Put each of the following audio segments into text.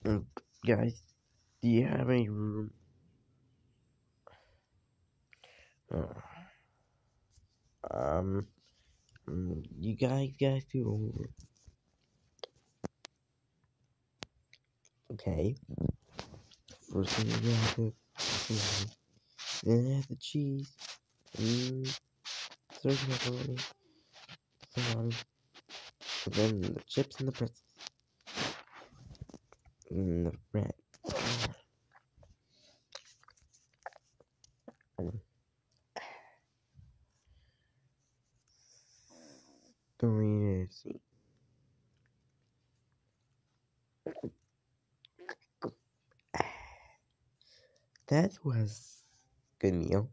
Mm, Guys, do you have any room? Uh, um, you guys do over. Okay. First thing you have the salami, then I have the cheese, third pepperoni, salami, and then the chips and the pretzels, and the bread. Doritos. That was good meal.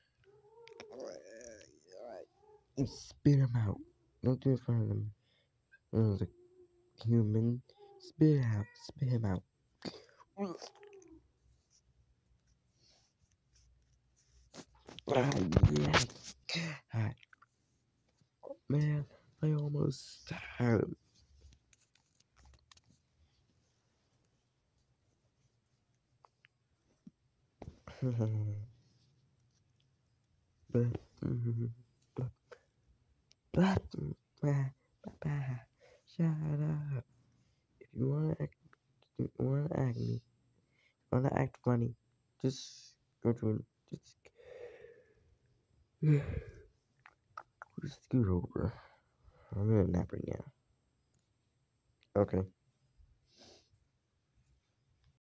You spit them out. Don't do it in front of them. The human. Spit it out. Spit him out. Yeah. Ah, man, I almost had him. but, but, but, shut up. If you wanna act funny, just go to it. Just scoot over. I'm gonna nap right now. Okay.